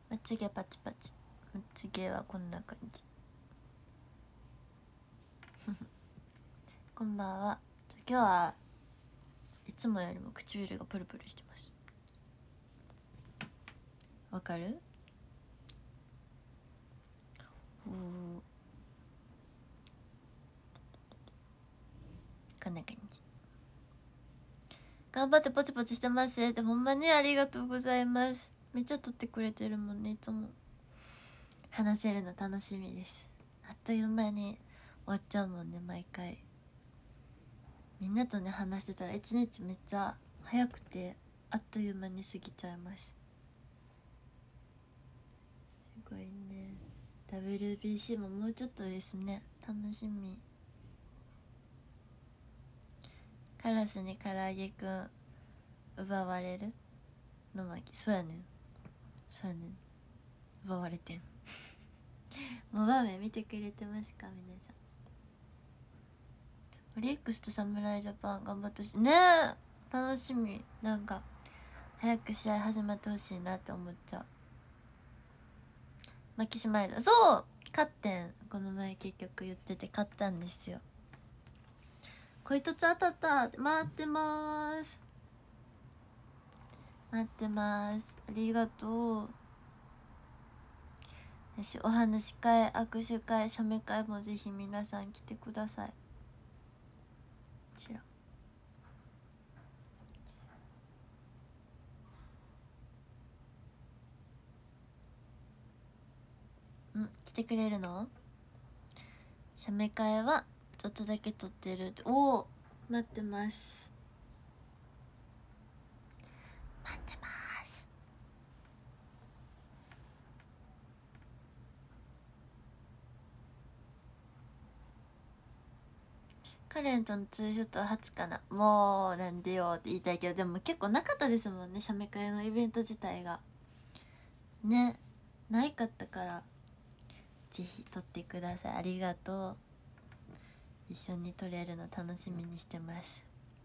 まつげパチパチ。まつげはこんな感じこんばんは。今日はいつもよりも唇がプルプルしてます。わかる？こんな感じ。頑張ってポチポチしてますって。ほんまにありがとうございます。めっちゃ撮ってくれてるもんね。いつも話せるの楽しみです。あっという間に終わっちゃうもんね、毎回。みんなとね話してたら一日めっちゃ早くてあっという間に過ぎちゃいます。すごいね。 WBC ももうちょっとですね。楽しみ。カラスに唐揚げくん奪われるの巻。そうやねん、そうやねん、奪われてんもう場面見てくれてますか皆さん。オリックスと侍ジャパン頑張ってほしいね。え楽しみ。なんか早く試合始まってほしいなって思っちゃう。マキシマイダー、そう勝ってん。この前結局言ってて勝ったんですよ。こいつ当たった。待ってまーす、待ってます。ありがとう。よし、お話し会、握手会、写メ会もぜひ皆さん来てください。こちら来てくれるの？写メ会はちょっとだけ撮ってる。おお、待ってます、待ってます。カレンとのツーショットは初かな。もうなんでよって言いたいけど、でも結構なかったですもんね、写メ会のイベント自体がね、ないかったから。ぜひ撮ってください。ありがとう。一緒に撮れるの楽しみにしてます。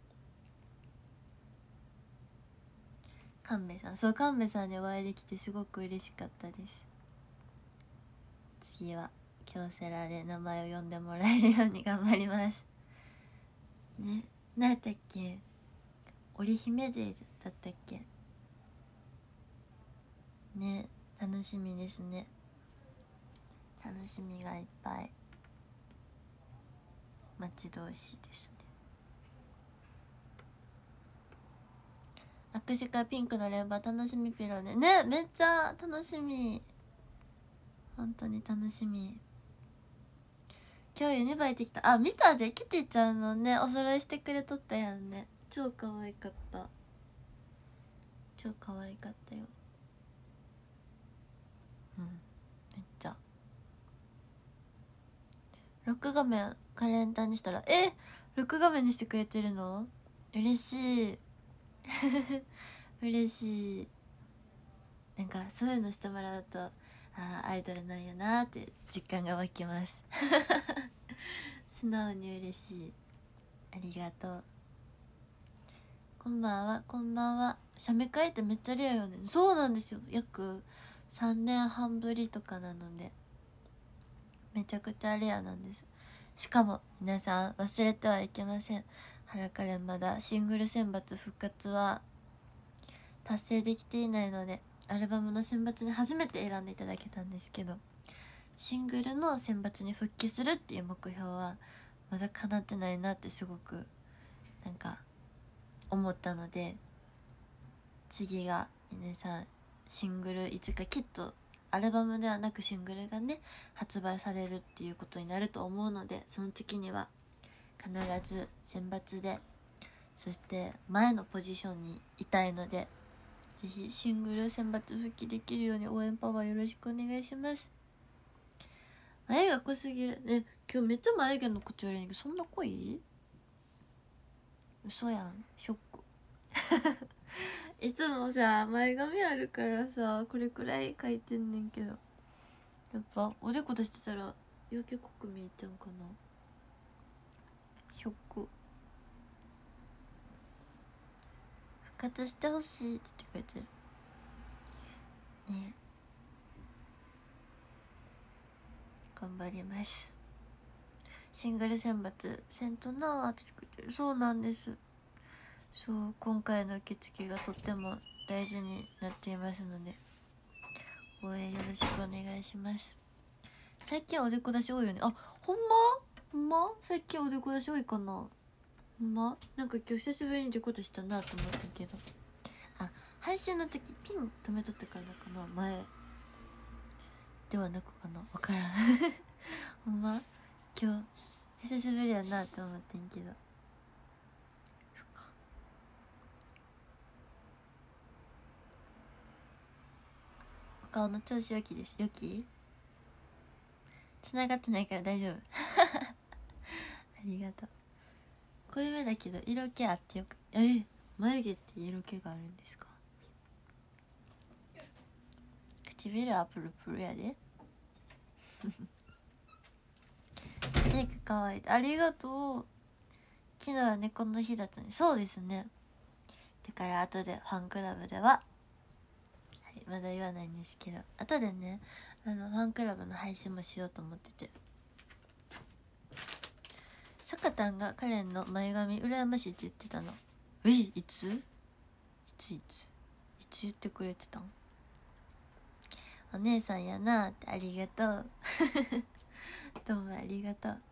神戸さん、そう、神戸さんにお会いできてすごく嬉しかったです。次は京セラで名前を呼んでもらえるように頑張りますね。何やったっけ、織姫デーだったっけね。楽しみですね。楽しみがいっぱい。待ち遠しいですね。握手会ピンクの連覇楽しみ。ピロね、ね、めっちゃ楽しみ。本当に楽しみ。今日ユニバ行ってきた。あ、見たで、キティちゃんのねお揃いしてくれとったやんね。超可愛かった、超可愛かったよ。めっちゃロック画面カレンダーにしたら、ロック画面にしてくれてるの？嬉しい嬉しい。なんかそういうのしてもらうと、アイドルなんやなって実感が湧きます素直に嬉しい。ありがとう。こんばんは、こんばんは。写メ会ってめっちゃレアよね。そうなんですよ、約3年半ぶりとかなのでめちゃくちゃレアなんです。しかも皆さん忘れてはいけません。ハラカレンまだシングル選抜復活は達成できていないので、アルバムの選抜に初めて選んでいただけたんですけど、シングルの選抜に復帰するっていう目標はまだ叶ってないなってすごくなんか思ったので、次が皆さんシングルいつかきっとアルバムではなくシングルがね発売されるっていうことになると思うので、その時には必ず選抜で、そして前のポジションにいたいので、ぜひシングル選抜復帰できるように応援パワーよろしくお願いします。眉が濃すぎるね。今日めっちゃ眉毛の口悪いんだけど、そんな濃い？嘘やん、ショックいつもさ前髪あるからさこれくらい描いてんねんけど、やっぱおでこ出してたら余計濃く見えちゃうかな。ショック。復活してほしいって言ってくれてるね。 頑張ります。シングル選抜せんとなーって作ってる。そうなんです。そう、今回の受付がとっても大事になっていますので応援よろしくお願いします。最近おでこ出し多いよね。あ、ほんま最近おでこ出し多いかな。ほんまなんか今日久しぶりにでこ出したなと思ったけど、あ、配信の時ピン止めとったからかな、前ではなくかな、わからんほんま今日久しぶりやなと思ってんけど、そっか。お顔の調子良きです。良き繋がってないから大丈夫ありがとう。濃いめだけど色気あってよく。眉毛って色気があるんですか？唇はプルプルやでメイクかわいい。ありがとう。昨日は猫の日だったね。そうですね。だから後でファンクラブでは、はい、まだ言わないんですけど、後でねファンクラブの配信もしようと思ってて、さかたんがカレンの前髪羨ましいって言ってたの。いつ言ってくれてたん？お姉さんやなって。ありがとうどうもありがとう。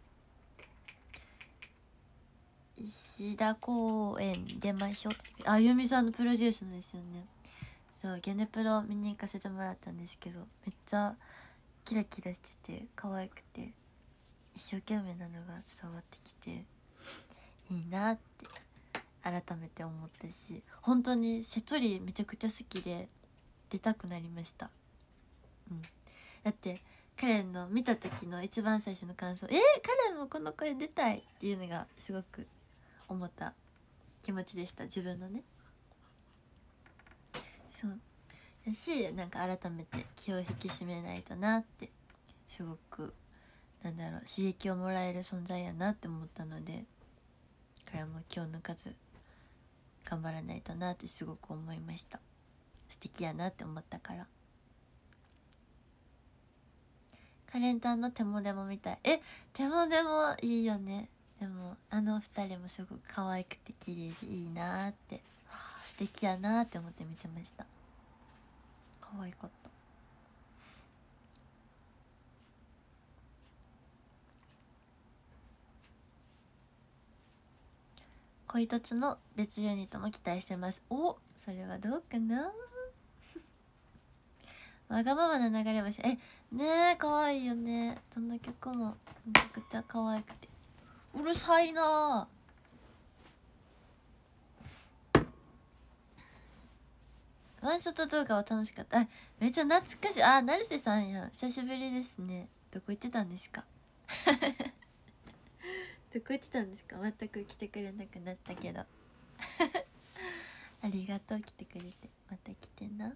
石田公園出ましょうって。あゆみさんのプロデュースのですよね。そう、ゲネプロ見に行かせてもらったんですけど、めっちゃキラキラしてて可愛くて一生懸命なのが伝わってきていいなって改めて思ったし、本当に瀬戸りめちゃくちゃ好きで出たくなりました。だってカレンの見た時の一番最初の感想、カレンもこの声出たいっていうのがすごく思った気持ちでした、自分のね。そうだし、なんか改めて気を引き締めないとなって、すごくなんだろう、刺激をもらえる存在やなって思ったので、彼も今日の数頑張らないとなってすごく思いました。素敵やなって思ったから。カレンタンの手もでもみたい。手もでもいいよね。でも二人もすごく可愛くて綺麗でいいなって、素敵やなって思って見てました。可愛かった。恋凸の別ユニットも期待してます。お、それはどうかなわがままな流れ星。ねえ、可愛いよね。どの曲もめちゃくちゃ可愛くて。うるさいな。ワンショット動画は楽しかった。めっちゃ懐かしい。成瀬さんやん。久しぶりですね。どこ行ってたんですかどこ行ってたんですか？全く来てくれなくなったけどありがとう、来てくれて。また来てな。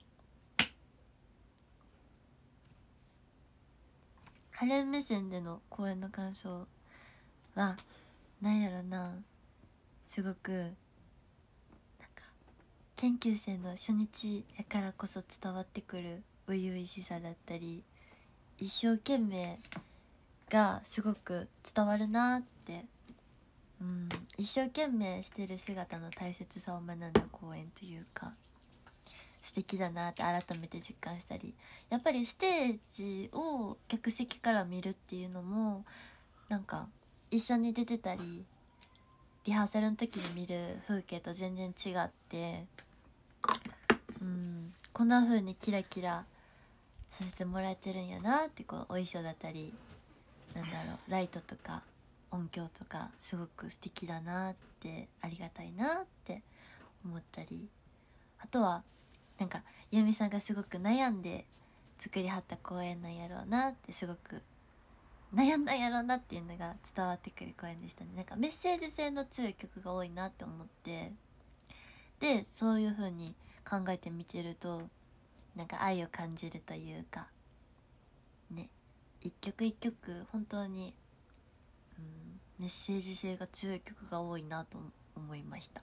カレン目線での公演の感想はなんやろな、すごくなんか研究生の初日やからこそ伝わってくる初々しさだったり、一生懸命がすごく伝わるなって、一生懸命してる姿の大切さを学んだ公演というか、素敵だなって改めて実感したり、やっぱりステージを客席から見るっていうのもなんか一緒に出てたりリハーサルの時に見る風景と全然違って、こんな風にキラキラさせてもらえてるんやなって、こうお衣装だったりなんだろう、ライトとか音響とかすごく素敵だなって、ありがたいなって思ったり、あとはなんかゆみさんがすごく悩んで作りはった公演なんやろうなって、すごく悩んだんやろうなっていうのが伝わってくる公演でしたね。なんかメッセージ性の強い曲が多いなって思って、でそういう風に考えてみてるとなんか愛を感じるというかね、一曲一曲本当に、メッセージ性が強い曲が多いなと思いました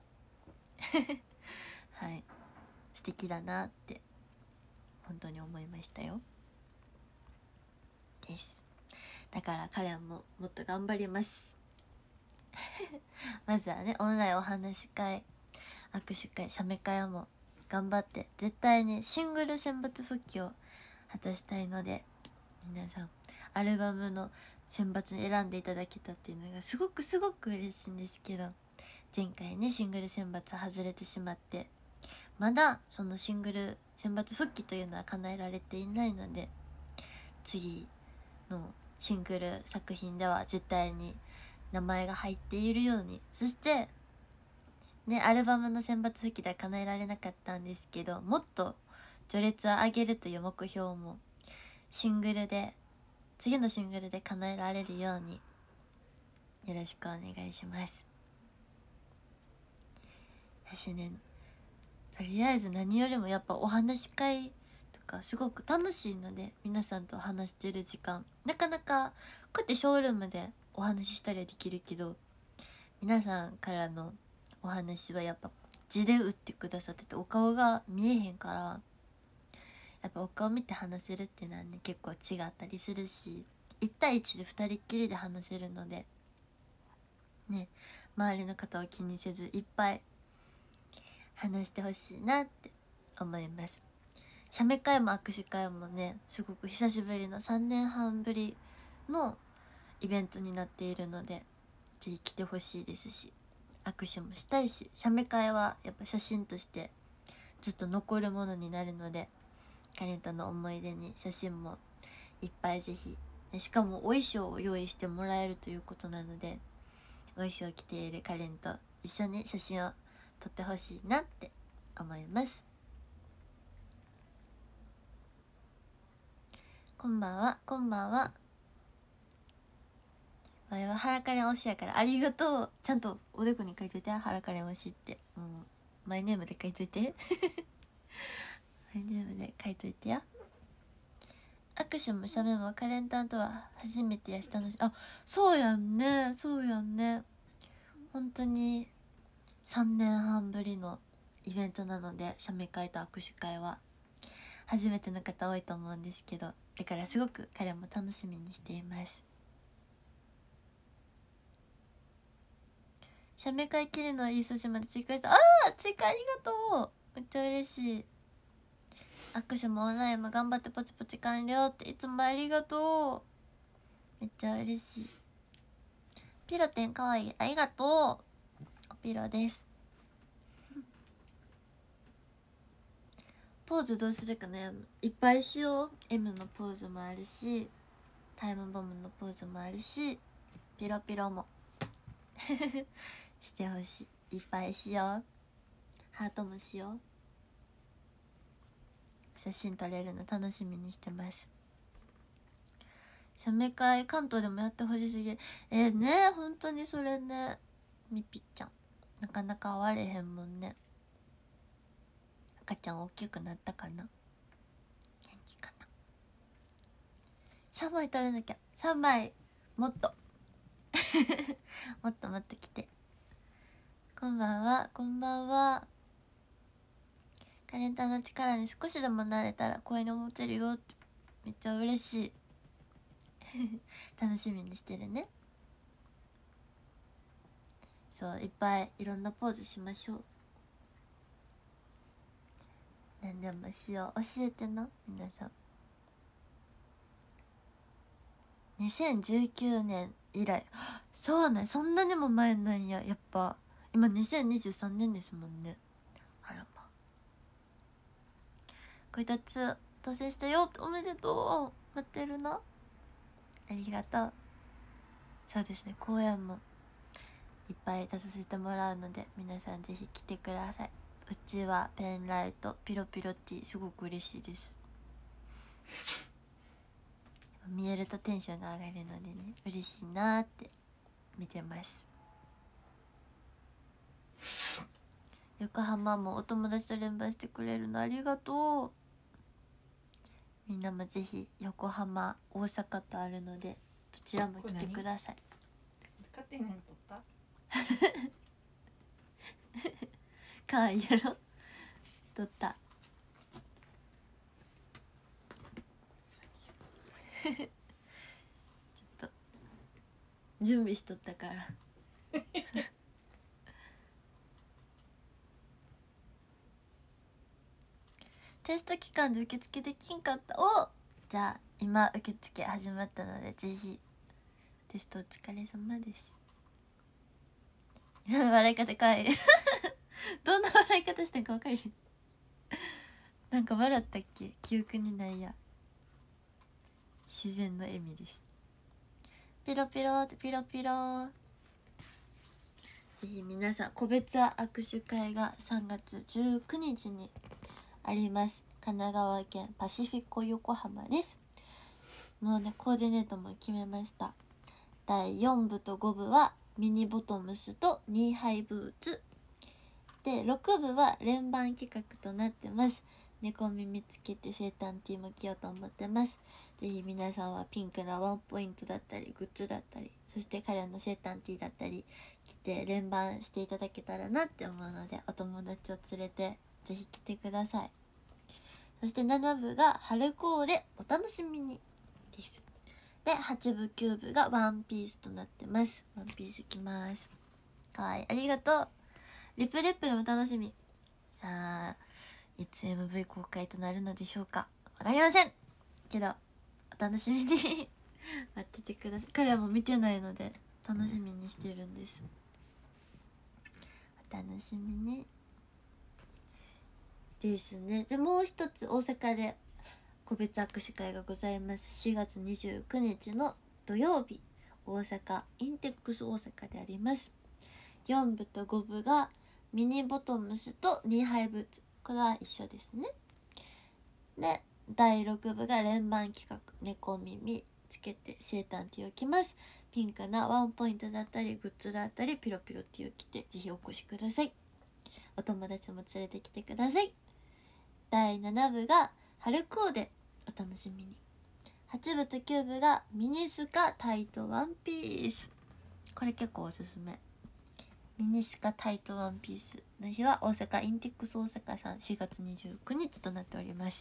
はい、素敵だなって本当に思いましたよ。 です。だから彼はもっと頑張りますまずはね、オンラインお話し会、握手会、写メ会も頑張って絶対にシングル選抜復帰を果たしたいので、皆さんアルバムの選抜に選んでいただけたっていうのがすごく嬉しいんですけど、前回ねシングル選抜外れてしまって、まだそのシングル選抜復帰というのは叶えられていないので、次のシングル作品では絶対に名前が入っているように、そしてね、アルバムの選抜復帰では叶えられなかったんですけど、もっと序列を上げるという目標も次のシングルで叶えられるようによろしくお願いします。私ね、とりあえず何よりもやっぱお話し会とかすごく楽しいので、皆さんと話してる時間なかなかこうやってショールームでお話ししたりはできるけど、皆さんからのお話はやっぱ字で打ってくださってて、お顔が見えへんから、やっぱお顔見て話せるっていうのはね結構違ったりするし、1対1で2人っきりで話せるのでね、周りの方を気にせずいっぱい話してほしいなって思います。写メ会も握手会もね、すごく久しぶりの3年半ぶりのイベントになっているので、ぜひ来てほしいですし、握手もしたいし、写メ会はやっぱ写真としてずっと残るものになるので、彼との思い出に写真もいっぱいぜひ、しかもお衣装を用意してもらえるということなので、お衣装を着ているカレンと一緒に写真を撮ってほしいなって思います。こんばんは、こんばんは。わいはハカレン推しやから、ありがとう。ちゃんとおでこに書いといて、ハカレン推しって、マイネームで書いといてマイネームで書いといてや。握手も写メもカレンタンとは初めてやし、楽しい。あ、そうやんね、そうやんね。本当に3年半ぶりのイベントなので、写メ会と握手会は初めての方多いと思うんですけど、だからすごく彼も楽しみにしています。写メ会きれのいい筋まで追加した。追加ありがとう。めっちゃ嬉しい。握手もオンラインも頑張ってポチポチ完了って、いつもありがとう。めっちゃ嬉しい。ピロテンかわいい、ありがとう。おピロです。ポーズどうするか悩む。いっぱいしよう。 M のポーズもあるし、タイムボムのポーズもあるし、ピロピロもしてほしい。いっぱいしよう。ハートもしよう。写真撮れるの楽しみにしてます。写メ会関東でもやってほしすぎる。ね、本当にそれね。みぴちゃんなかなか会われへんもんね。赤ちゃん大きくなったかな、元気かな。3枚取らなきゃ。3枚もっともっともっと来て。こんばんは、こんばんは。カレンターの力に少しでもなれたら声に持てるよって、めっちゃ嬉しい楽しみにしてるね。そう、いっぱいいろんなポーズしましょう。何でもしよう。教えてな、皆さん。2019年以来。そうね、そんなにも前なんや。やっぱ今2023年ですもんね。あらま、こいたつ達成したよ。おめでとう。待ってるな。ありがとう。そうですね、公演もいっぱい出させてもらうので、皆さんぜひ来てください。うちはペンライトピロピロティー、すごく嬉しいです。見えるとテンションが上がるのでね、嬉しいなーって見てます。横浜もお友達と連番してくれるのありがとう。みんなもぜひ横浜、大阪とあるので、どちらも来てください。 勝手に何撮ったかわいいやろ。撮った準備しとったからテスト期間で受付できんかった。お、じゃあ今受付始まったのでぜひテストお疲れ様です。今の笑い方かわいいどんな笑い方したんか分かりへんなんか笑ったっけ、記憶にないや。自然の笑みです。ピロピロってピロピロ。ぜひ皆さん個別握手会が3月19日にあります。神奈川県パシフィコ横浜です。もうねコーディネートも決めました。第4部と5部はミニボトムスとニーハイブーツで、6部は連番企画となってます。猫耳つけて生誕ティーも着ようと思ってます。ぜひ皆さんはピンクなワンポイントだったりグッズだったり、そして彼の生誕ティーだったり着て連番していただけたらなって思うので、お友達を連れてぜひ来てください。そして7部が春コーデお楽しみにです。で8部9部がワンピースとなってます。ワンピース着ます。かわいい、ありがとう。リプレップでも楽しみ。さあいつ MV 公開となるのでしょうか、わかりませんけどお楽しみに待っててください。彼はもう見てないので楽しみにしてるんです。お楽しみにですね。でもう一つ大阪で個別握手会がございます。4月29日の土曜日、大阪インテックス大阪であります。4部と5部がミニボトムスとニーハイブーツ、これは一緒ですね。で第6部が連番企画猫耳つけて生誕ティーを着ます。ピンクなワンポイントだったりグッズだったりピロピロティーを着てぜひお越しください。お友達も連れてきてください。第7部が春コーデお楽しみに。8部と9部がミニスカタイトワンピース、これ結構おすすめ。ミニスカタイトワンピースの日は大阪インテックス大阪さん4月29日となっております。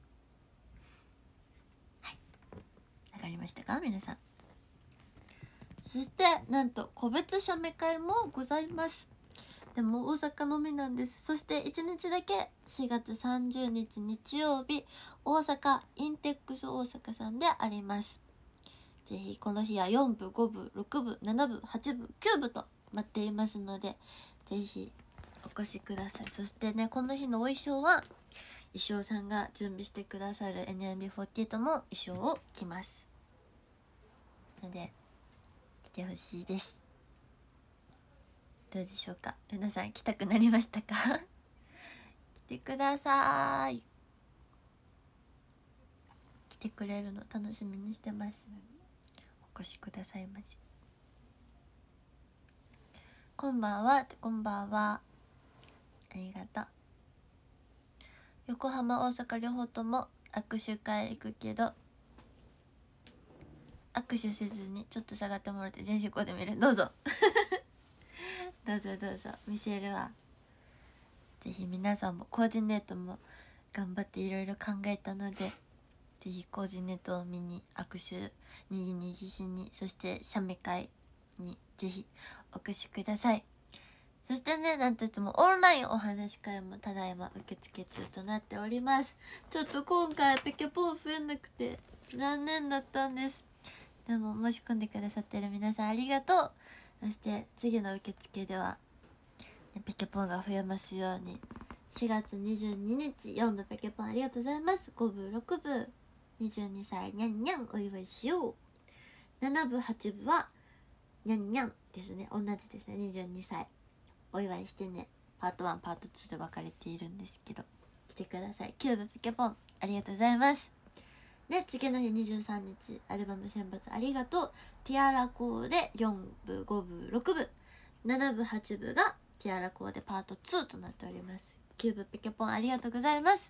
はい、わかりましたか皆さん。そしてなんと個別写メ会もございます。でも大阪のみなんです。そして1日だけ4月30日日曜日大阪インテックス大阪さんであります。ぜひこの日は4部5部6部7部8部9部と待っていますのでぜひお越しください。そしてねこの日のお衣装は衣装さんが準備してくださる NMB48 の衣装を着ますので来てほしいです。どうでしょうか皆さん、来たくなりましたか来てください。来てくれるの楽しみにしてます。お越しくださいませ。こんばんは、こんばんは。ありがとう。横浜大阪両方とも握手会行くけど握手せずにちょっと下がってもらって全身こうで見る。どうぞどうぞどうぞ、見せるわ。ぜひ皆さんもコーディネートも頑張っていろいろ考えたのでぜひコーディネートを見に握手にぎにぎしに、そして写メ会にぜひお越しください。そしてね、なんといってもオンラインお話し会もただいま受付中となっております。ちょっと今回ペケポン増えなくて残念だったんです。でも申し込んでくださってる皆さんありがとう。そして次の受付では、ね、ペケポンが増えますように。4月22日4部ペケポンありがとうございます。5部6部22歳にゃんにゃんお祝いしよう。7部8部はにゃんにゃんですね。同じですね。22歳お祝いしてね。パート1パート2で分かれているんですけど来てください。9部ペケポンありがとうございます。で次の日23日アルバム選抜ありがとう。ティアラコーで4部5部6部7部8部がティアラコーでパート2となっております。9部ペケポンありがとうございます。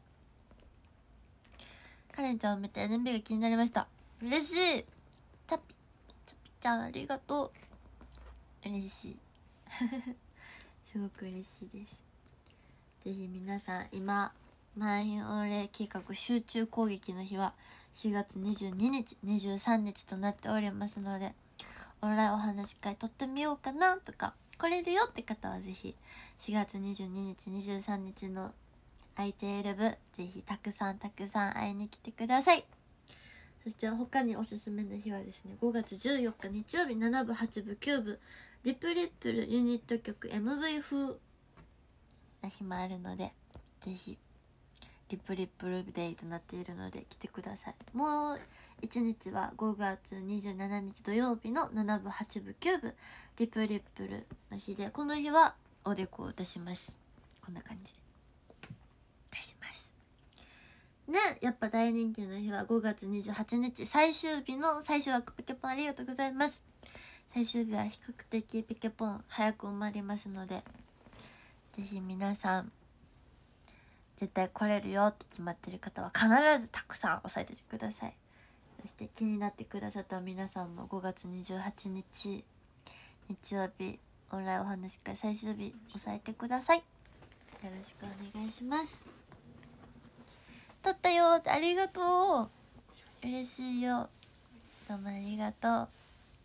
カレンちゃんを見て NMB が気になりました。嬉しい。チャピちゃんありがとう。嬉しいすごく嬉しいです。ぜひ皆さん今満員御礼計画集中攻撃の日は4月22日23日となっておりますのでオンラインお話し会撮ってみようかなとか、来れるよって方はぜひ4月22日23日の空いている部ぜひたくさん会いに来てください。そして他におすすめの日はですね、5月14日日曜日7部8部9部リプリップルユニット曲 MV 風な日もあるので、ぜひリプリップルデイとなっているので来てください。もう1日は5月27日土曜日の7部8部9部リプリップルの日で、この日はおでこを出します。こんな感じで出しますね。やっぱ大人気の日は5月28日最終日の最終枠。ペケポンありがとうございます。最終日は比較的ペケポン早く埋まりますので、ぜひ皆さん絶対来れるよって決まってる方は必ずたくさん押さえててください。そして気になってくださった皆さんも5月28日日曜日オンラインお話し会最終日押さえてください。よろしくお願いします。撮ったよってありがとう、嬉しいよ、どうもありがとう。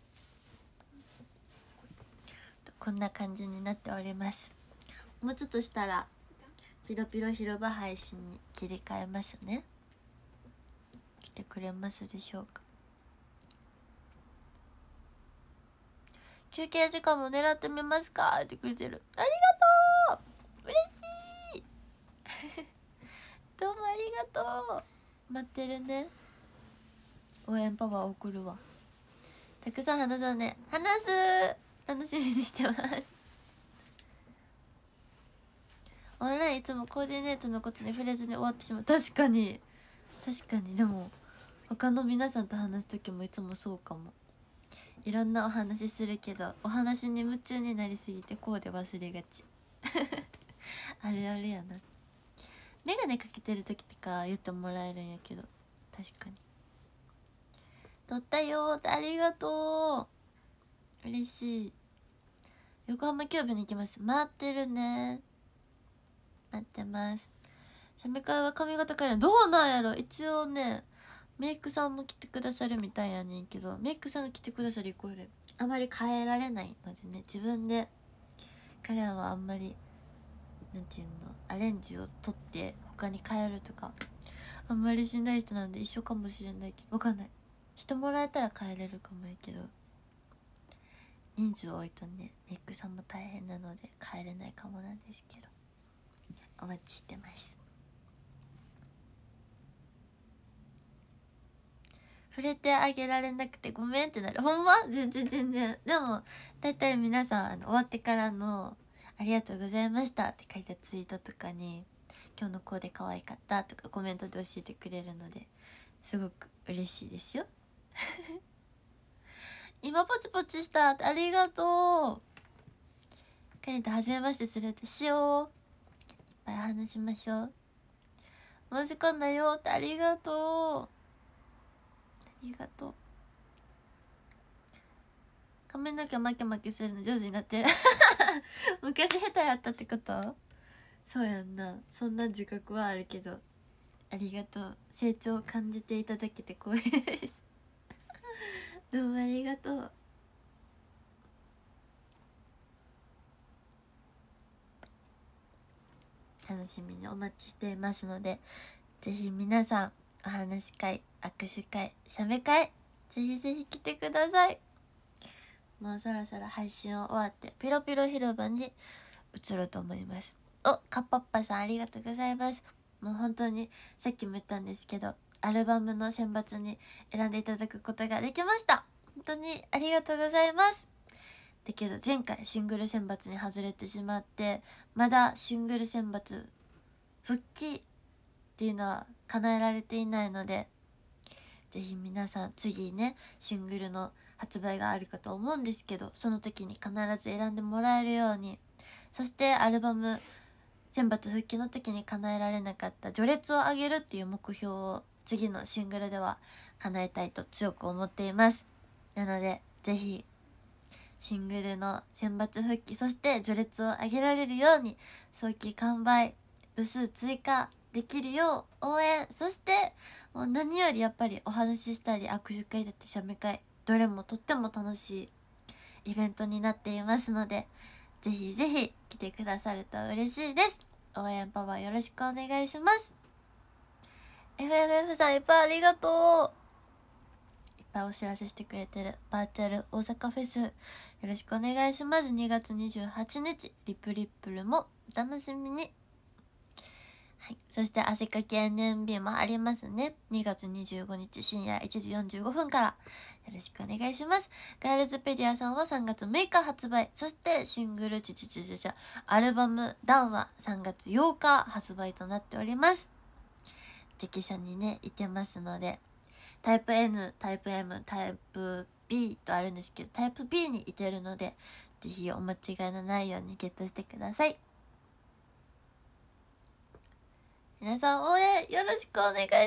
こんな感じになっております。もうちょっとしたらピロピロ広場配信に切り替えますね。来てくれますでしょうか。休憩時間も狙ってみますかってくれてる。ありがとう、嬉しいどうもありがとう、待ってるね。応援パワー送るわ。たくさん話そうね。話す、楽しみにしてます。オンラインいつもコーディネートのことに触れずに終わってしまう。確かにでも他の皆さんと話す時もいつもそうかも。いろんなお話するけどお話に夢中になりすぎてコーデ忘れがちあるあるやな。メガネかけてる時とか言ってもらえるんやけど、確かに撮ったよーってありがとう、嬉しい。横浜キューブに行きます。待ってるね、待ってます。シャメ会は髪型変えるのどうなんやろ。一応ねメイクさんも来てくださるみたいやねんけど、メイクさんが来てくださるイコールあまり変えられないのでね、自分で彼らはあんまりなんていうのアレンジを取って他に変えるとかあんまりしない人なんで一緒かもしれないけど、わかんない、してもらえたら変えれるかもやけど、人数多いとねメイクさんも大変なので変えれないかもなんですけど、お待ちしてます。触れてあげられなくてごめんってなる。ほんま全然でもだいたい皆さん終わってからのありがとうございましたって書いたツイートとかに今日のコーデ可愛かったとかコメントで教えてくれるのですごく嬉しいですよ今ポチポチしたってありがとう。かねと初めましてするってしよう。いっぱい話しましょう。申し込んだよってありがとう。ありがとう。髪の毛巻き巻きするの上手になってる昔下手やったってこと？そうやんな。そんな自覚はあるけどありがとう。成長を感じていただけて光栄ですどうもありがとう。楽しみにお待ちしていますので、ぜひ皆さんお話し会、握手会、写メ会ぜひぜひ来てください。もうそろそろ配信を終わってピロピロ広場に移ろうと思います。お、かっぱっぱさんありがとうございます。もう本当にさっきも言ったんですけどアルバムの選抜に選んでいただくことができました。本当にありがとうございます。だけど前回シングル選抜に外れてしまってまだシングル選抜復帰っていうのは叶えられていないので、ぜひ皆さん次ねシングルの発売があるかと思うんですけど、その時に必ず選んでもらえるように、そしてアルバム選抜復帰の時に叶えられなかった序列を上げるっていう目標を次のシングルでは叶えたいと強く思っています。なのでぜひシングルの選抜復帰、そして序列を上げられるように早期完売部数追加できるよう応援、そしてもう何よりやっぱりお話ししたり握手会だって写メ会どれもとっても楽しいイベントになっていますので、ぜひぜひ来てくださると嬉しいです。応援パワーよろしくお願いします。 FFF さんいっぱいありがとう。いっぱいお知らせしてくれてるバーチャル大阪フェス、よろしくお願いします。2月28日リプリップルもお楽しみに。はい、そして汗かき NMB もありますね。2月25日深夜1時45分からよろしくお願いします。ガールズペディアさんは3月6日発売、そしてシングルアルバムダウンは3月8日発売となっております。直社にねいてますので、タイプ N、タイプ M、タイプ B とあるんですけど、タイプ B にいてるので、ぜひお間違いのないようにゲットしてください。皆さん応援よろしくお願いします。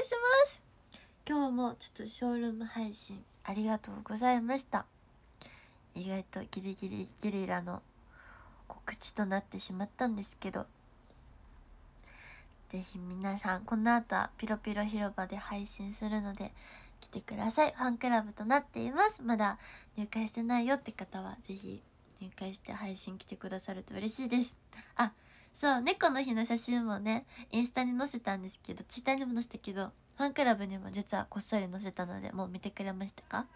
今日もちょっとショールーム配信ありがとうございました。意外とギリギリゲリラの告知となってしまったんですけど、ぜひ皆さんこの後はピロピロ広場で配信するので来てください。ファンクラブとなっています。まだ入会してないよって方はぜひ入会して配信来てくださると嬉しいです。あ、そう、猫の日の写真もねインスタに載せたんですけど、ツイッターにも載せたけど、ファンクラブにも実はこっそり載せたので、もう見てくれましたか？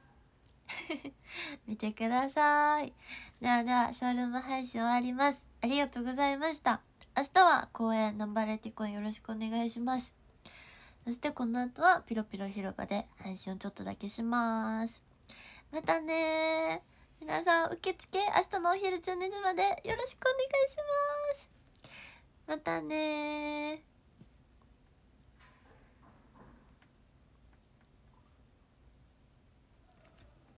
見てください。ではショールーム配信終わります。ありがとうございました。明日は公演ナンバーレティコンよろしくお願いします。そしてこの後はピロピロ広場で配信をちょっとだけします。またねー。皆さん受付明日のお昼12時までよろしくお願いします。またねー。